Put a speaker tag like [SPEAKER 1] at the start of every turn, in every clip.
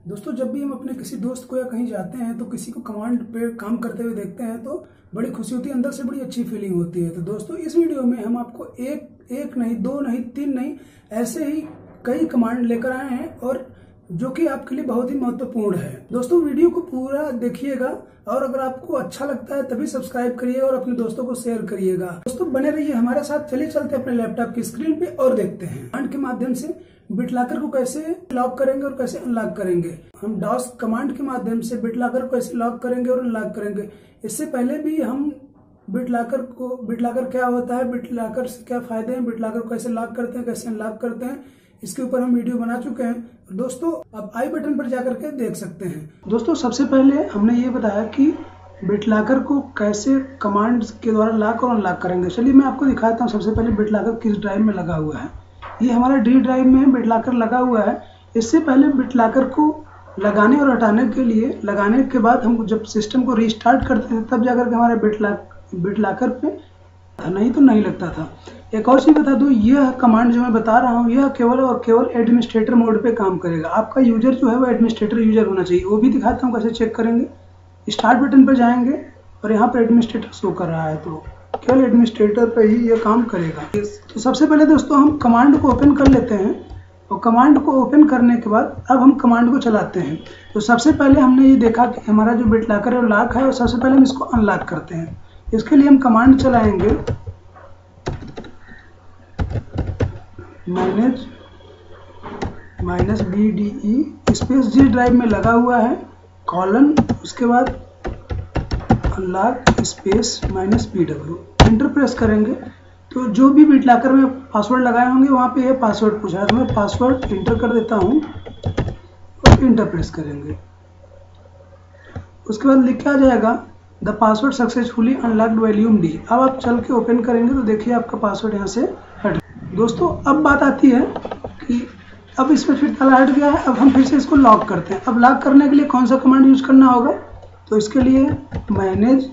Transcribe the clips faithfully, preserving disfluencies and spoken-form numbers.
[SPEAKER 1] दोस्तों, जब भी हम अपने किसी दोस्त को या कहीं जाते हैं तो किसी को कमांड पे काम करते हुए देखते हैं तो बड़ी खुशी होती है, अंदर से बड़ी अच्छी फीलिंग होती है। तो दोस्तों, इस वीडियो में हम आपको एक एक नहीं, दो नहीं, तीन नहीं, ऐसे ही कई कमांड लेकर आए हैं और जो कि आपके लिए बहुत ही महत्वपूर्ण है। दोस्तों, वीडियो को पूरा देखिएगा और अगर आपको अच्छा लगता है तभी सब्सक्राइब करिए और अपने दोस्तों को शेयर करिएगा। दोस्तों, बने रहिए हमारे साथ। चलिए चलते अपने लैपटॉप की स्क्रीन पे और देखते हैं कमांड के माध्यम से बिटलॉकर को कैसे लॉक करेंगे और कैसे अनलॉक करेंगे। हम डॉस कमांड के माध्यम से बिटलॉकर को कैसे लॉक करेंगे और अनलॉक करेंगे। इससे पहले भी हम बिटलॉकर को बिटलॉकर क्या होता है, बिटलॉकर से क्या फायदे हैं, बिटलॉकर को कैसे लॉक करते हैं, कैसे अनलॉक करते हैं, इसके ऊपर हम वीडियो बना चुके हैं। दोस्तों, आप आई बटन पर जाकर के देख सकते हैं। दोस्तों, सबसे पहले हमने ये बताया कि बिटलॉकर को कैसे कमांड के द्वारा लॉक और अनलॉक करेंगे। चलिए मैं आपको दिखाता हूँ। सबसे पहले बिटलॉकर किस ड्राइव में लगा हुआ है। ये हमारा डी ड्राइव में बिटलॉकर लगा हुआ है। इससे पहले बिटलॉकर को लगाने और हटाने के लिए लगाने के बाद हम जब सिस्टम को रीस्टार्ट करते थे तब जाकर के हमारे बिटलॉक बिटलॉकर पे, नहीं तो नहीं लगता था। एक और चीज बता दूं, यह कमांड जो मैं बता रहा हूं यह केवल और केवल एडमिनिस्ट्रेटर मोड पे काम करेगा। आपका यूजर जो है वो एडमिनिस्ट्रेटर यूजर होना चाहिए। वो भी दिखाता हूं कैसे चेक करेंगे। स्टार्ट बटन पर जाएंगे और यहाँ पर एडमिनिस्ट्रेटर शो कर रहा है तो केवल एडमिनिस्ट्रेटर पे ही यह काम करेगा। तो सबसे पहले दोस्तों हम कमांड को ओपन कर लेते हैं और कमांड को ओपन करने के बाद अब हम कमांड को चलाते हैं। तो सबसे पहले हमने ये देखा कि हमारा जो बिटलॉकर है लॉक है और सबसे पहले हम इसको अनलॉक करते हैं। इसके लिए हम कमांड चलाएंगे manage minus B D E space G drive में लगा हुआ है कॉलन, उसके बाद unlock space minus P W, enter press करेंगे तो जो भी बिटलॉकर में पासवर्ड लगाए होंगे वहाँ पे ये पासवर्ड पूछा है तो मैं पासवर्ड इंटर कर देता हूँ और इंटर प्रेस करेंगे। उसके बाद लिख के आ जाएगा the password successfully unlocked volume D. अब आप चल के ओपन करेंगे तो देखिए आपका पासवर्ड यहाँ से हट। दोस्तों, अब बात आती है कि अब इसमें फिर ताला हट गया है। अब हम फिर से इसको लॉक करते हैं। अब लॉक करने के लिए कौन सा कमांड यूज करना होगा, तो इसके लिए manage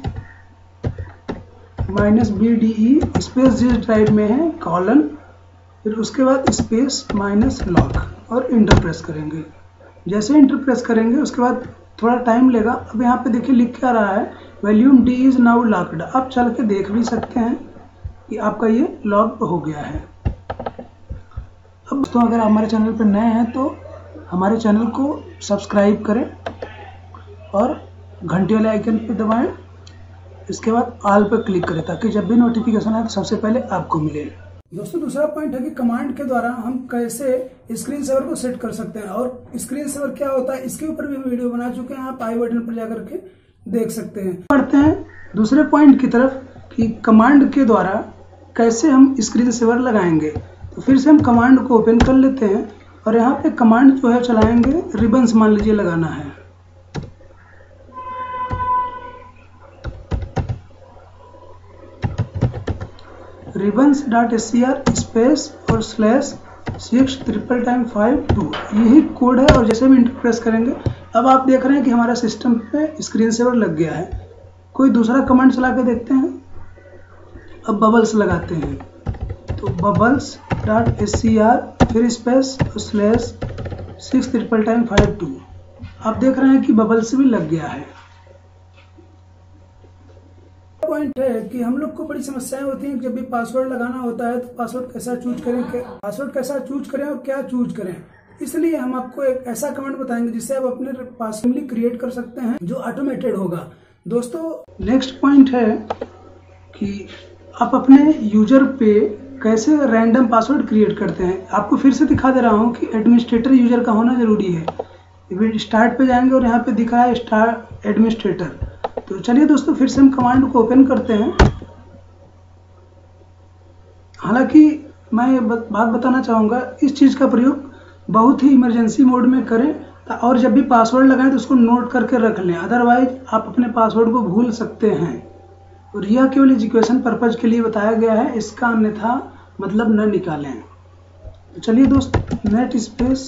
[SPEAKER 1] minus B D E space जिस ड्राइव में है कॉलन, फिर उसके बाद स्पेस माइनस लॉक और इंटर प्रेस करेंगे। जैसे इंटर प्रेस करेंगे उसके बाद थोड़ा टाइम लेगा। अब यहाँ पे देखिए लिख क्या रहा है, volume D is now locked. आप चल के देख भी सकते हैं कि आपका ये लॉक हो गया है। अब दोस्तों, अगर हमारे चैनल पर नए हैं तो हमारे चैनल को सब्सक्राइब करें और घंटे वाले आइकन पे दबाएं। इसके बाद ऑल पर क्लिक करें ताकि जब भी नोटिफिकेशन आए तो सबसे पहले आपको मिले। दोस्तों, दूसरा पॉइंट है कि कमांड के द्वारा हम कैसे स्क्रीन सेवर को सेट कर सकते हैं और स्क्रीन सेवर क्या होता है इसके ऊपर भी हम वीडियो बना चुके हैं। आप आई बटन पर जाकर के देख सकते हैं। बढ़ते हैं दूसरे पॉइंट की तरफ कि कमांड के द्वारा कैसे हम स्क्रीन सेवर लगाएंगे। तो फिर से हम कमांड को ओपन कर लेते हैं और यहाँ पे कमांड जो है चलाएंगे रिबन्स मान लीजिए लगाना है। Ribbons dot S C R space और slash six triple time five two, यही कोड है। और जैसे हम इंटर प्रेस करेंगे अब आप देख रहे हैं कि हमारा सिस्टम पे स्क्रीन सेवर लग गया है। कोई दूसरा कमांड चला के देखते हैं। अब बबल्स लगाते हैं तो bubbles dot S C R फिर स्पेस और slash six triple time five two, आप देख रहे हैं कि बबल्स भी लग गया है। पॉइंट है कि हम लोग को बड़ी समस्याएं होती हैं जब भी पासवर्ड लगाना होता है तो पासवर्ड कैसा चूज करें, पासवर्ड कैसा चूज करें और क्या चूज करें। इसलिए हम आपको एक ऐसा कमांड बताएंगे जिससे आप अपने पासवर्ड क्रिएट कर सकते हैं जो ऑटोमेटेड होगा। दोस्तों, नेक्स्ट पॉइंट है कि आप अपने यूजर पे कैसे रैंडम पासवर्ड क्रिएट करते हैं। आपको फिर से दिखा दे रहा हूँ कि एडमिनिस्ट्रेटर यूजर का होना जरूरी है। स्टार्ट पे जाएंगे और यहाँ पे दिख रहा है स्टार्ट एडमिनिस्ट्रेटर। तो चलिए दोस्तों, फिर से हम कमांड को ओपन करते हैं। हालांकि मैं बात बताना चाहूँगा, इस चीज़ का प्रयोग बहुत ही इमरजेंसी मोड में करें और जब भी पासवर्ड लगाएं तो उसको नोट करके रख लें, अदरवाइज आप अपने पासवर्ड को भूल सकते हैं। और यह केवल एजुकेशन पर्पज के लिए बताया गया है, इसका अन्यथा मतलब न निकालें। तो चलिए दोस्त, नेट स्पेस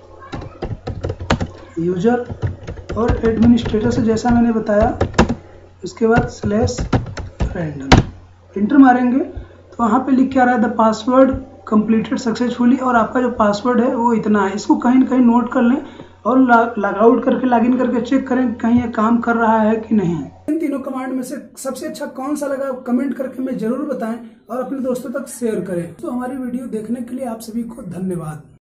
[SPEAKER 1] यूजर और एडमिनिस्ट्रेटर से जैसा मैंने बताया, इसके बाद स्लैश रैंडम इंटर मारेंगे तो वहाँ पे लिख के आ रहा है द पासवर्ड कंप्लीटेड सक्सेसफुली और आपका जो पासवर्ड है वो इतना है। इसको कहीं ना कहीं नोट कर लें और लॉग आउट करके लॉगिन करके चेक करें कहीं ये काम कर रहा है कि नहीं। इन तीनों कमांड में से सबसे अच्छा कौन सा लगा कमेंट करके हमें जरूर बताएं और अपने दोस्तों तक शेयर करें। तो हमारी वीडियो देखने के लिए आप सभी को धन्यवाद।